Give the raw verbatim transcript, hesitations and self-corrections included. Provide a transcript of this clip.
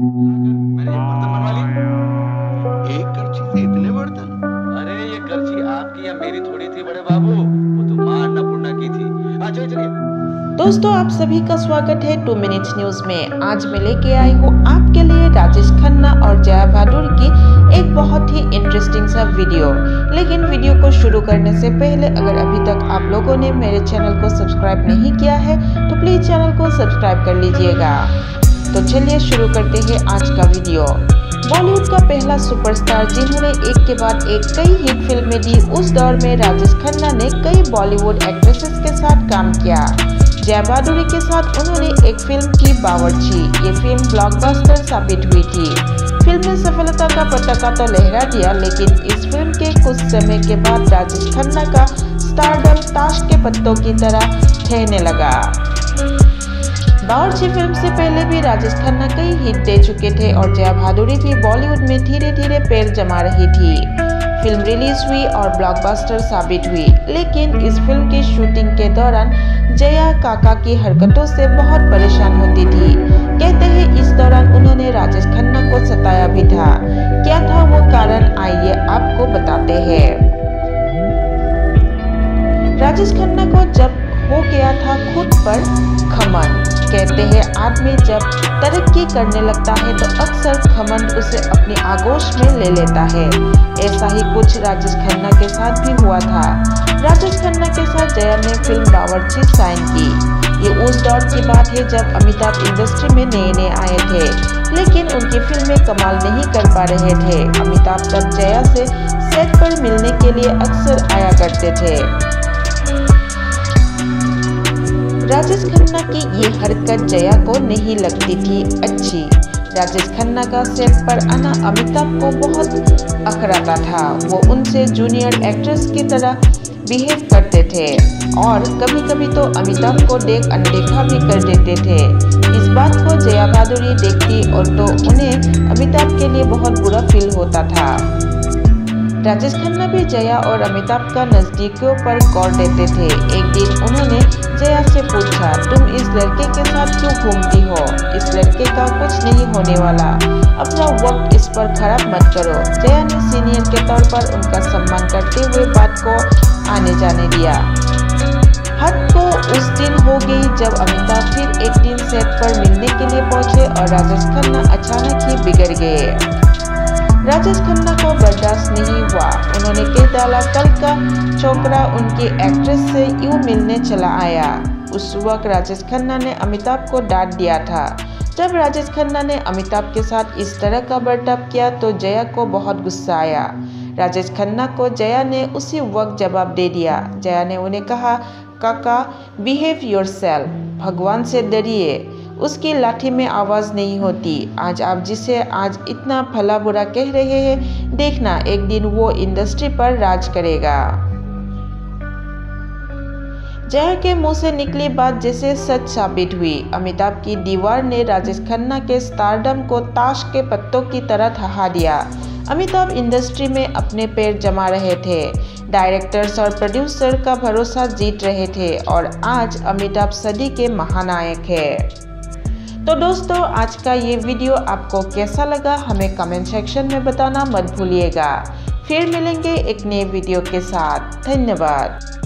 मैंने एक बर्तन बनवा ली। एक करछी से इतने बर्तन? अरे ये करछी आपकी या मेरी थोड़ी थी बड़े बाबू, वो तो मां अन्नपूर्णा की थी। हाँ चलिए चलिए। दोस्तों, आप सभी का स्वागत है टू मिनट्स न्यूज में। आज मैं लेके आई हूँ आपके लिए राजेश खन्ना और जया भादुरी की एक बहुत ही इंटरेस्टिंग सा वीडियो। लेकिन वीडियो को शुरू करने से पहले अगर अभी तक आप लोगों ने मेरे चैनल को सब्सक्राइब नहीं किया है तो प्लीज चैनल को सब्सक्राइब कर लीजिएगा। तो चलिए शुरू करते हैं आज का वीडियो। बॉलीवुड का पहला सुपरस्टार जिन्होंने एक के बाद एक कई हिट फिल्में दी, उस दौर में राजेश खन्ना ने कई बॉलीवुड एक्ट्रेसेस के साथ काम किया। जया भादुरी के साथ उन्होंने एक फिल्म की बावर्ची। ये फिल्म ब्लॉकबस्टर साबित हुई थी। फिल्म ने सफलता का पताका तो लहरा दिया, लेकिन इस फिल्म के कुछ समय के बाद राजेश खन्ना का स्टारडम ताश के पत्तों की तरह ठहरने लगा। बावर्ची फिल्म से पहले भी राजेश खन्ना कई हिट दे चुके थे और जया भादुरी भी बॉलीवुड में धीरे धीरे पैर जमा रही थी। फिल्म रिलीज हुई और ब्लॉकबस्टर साबित हुई, लेकिन इस फिल्म की शूटिंग के दौरान जया काका की हरकतों से बहुत परेशान होती थी। कहते हैं इस दौरान उन्होंने राजेश खन्ना को सताया भी था। क्या था वो कारण, आइए आपको बताते हैं। राजेश खन्ना को जब हो गया था खुद पर घमंड। कहते हैं आदमी जब तरक्की करने लगता है तो अक्सर घमंड उसे अपनी आगोश में ले लेता है। ऐसा ही कुछ राजेश खन्ना के साथ भी हुआ था। राजेश खन्ना के साथ जया ने फिल्म बावर्ची साइन की। ये उस दौर की बात है जब अमिताभ इंडस्ट्री में नए नए आए थे, लेकिन उनकी फिल्में कमाल नहीं कर पा रहे थे। अमिताभ तब जया से सेट पर मिलने के लिए अक्सर आया करते थे। राजेश खन्ना की ये हरकत जया को नहीं लगती थी अच्छी। राजेश खन्ना का सेट पर आना अमिताभ को बहुत अखराता था। वो उनसे जूनियर एक्ट्रेस की तरह बिहेव करते थे और कभी कभी तो अमिताभ को देख अनदेखा भी कर देते थे। इस बात को जया भादुरी देखती और तो उन्हें अमिताभ के लिए बहुत बुरा फील होता था। राजेश खन्ना भी जया और अमिताभ का नजदीकियों पर गौर देते थे। एक दिन उन्होंने जया से पूछा, तुम इस लड़के के साथ क्यों घूमती हो? इस लड़के का कुछ नहीं होने वाला, अपना वक्त इस पर खराब मत करो। जया ने सीनियर के तौर पर उनका सम्मान करते हुए बात को आने जाने दिया। हद तो उस दिन हो गई जब अमिताभ फिर एक दिन सेट पर मिलने के लिए पहुंचे और राजेश खन्ना अचानक ही बिगड़ गए। राजेश खन्ना को बर्दाश्त नहीं हुआ। उन्होंने कह डाला, कल का छोकरा उनकी एक्ट्रेस से यूं मिलने चला आया। उस वक्त राजेश खन्ना ने अमिताभ को डांट दिया था। जब राजेश खन्ना ने अमिताभ के साथ इस तरह का बर्ताव किया तो जया को बहुत गुस्सा आया। राजेश खन्ना को जया ने उसी वक्त जवाब दे दिया। जया ने उन्हें कहा, काका बिहेव योरसेल्फ, भगवान से डरिए, उसकी लाठी में आवाज नहीं होती। आज आप जिसे आज इतना भला बुरा कह रहे हैं, देखना एक दिन वो इंडस्ट्री पर राज करेगा। जया के मुंह से निकली बात जैसे सच साबित हुई। अमिताभ की दीवार ने राजेश खन्ना के स्टारडम को ताश के पत्तों की तरह थहा दिया। अमिताभ इंडस्ट्री में अपने पैर जमा रहे थे, डायरेक्टर्स और प्रोड्यूसर का भरोसा जीत रहे थे और आज अमिताभ सदी के महानायक है। तो दोस्तों, आज का ये वीडियो आपको कैसा लगा हमें कमेंट सेक्शन में बताना मत भूलिएगा। फिर मिलेंगे एक नए वीडियो के साथ। धन्यवाद।